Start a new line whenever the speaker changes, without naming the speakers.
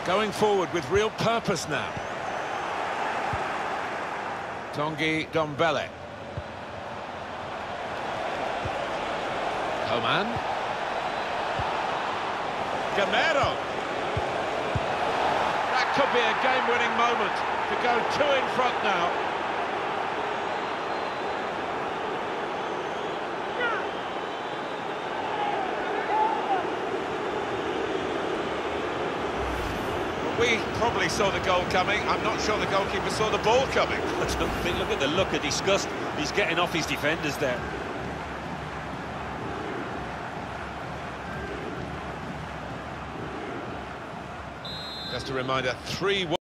Going forward with real purpose now. Tanguy Ndombele. Coman. Gameiro. That could be a game-winning moment to go 2 in front now. We probably saw the goal coming. I'm not sure the goalkeeper saw the ball coming.
I don't think. Look at the look of disgust. He's getting off his defenders there.
Just a reminder, 3-1.